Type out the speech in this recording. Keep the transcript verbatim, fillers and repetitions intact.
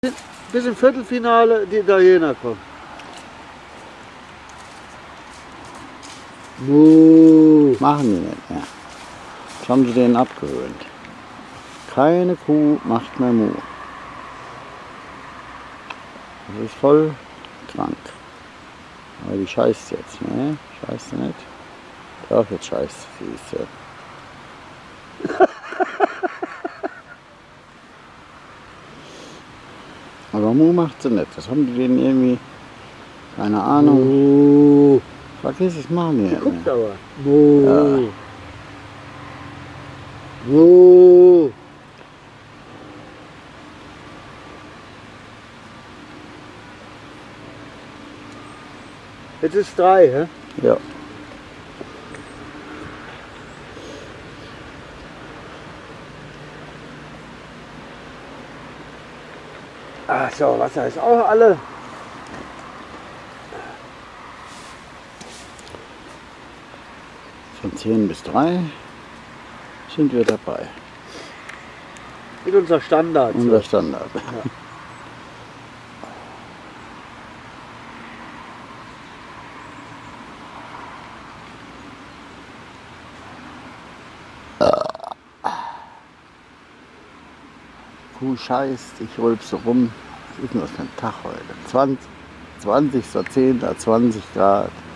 Bis im Viertelfinale die Italiener kommen. Muh. Machen die nicht mehr. Das haben sie denen abgewöhnt. Keine Kuh macht mehr Muh. Das ist voll krank. Aber die scheißt jetzt, ne? Scheißt du nicht? Doch, jetzt scheißt sie, siehst du. Aber Muh macht sie nicht. Das haben die denen irgendwie, keine Ahnung. Muh. Vergiss es, machen die Die nicht guckt mehr. aber. Muh. Ja. Muh. Jetzt ist drei, hä? Ja. Ach so, Wasser ist auch alle. Von zehn bis drei sind wir dabei. Mit unser Standard. Unser Standard. Ja. Kuh scheißt, ich rülpse rum. Was ist denn das für ein Tag heute? zwanzig, zwanzigster zehnter zwanzig Grad.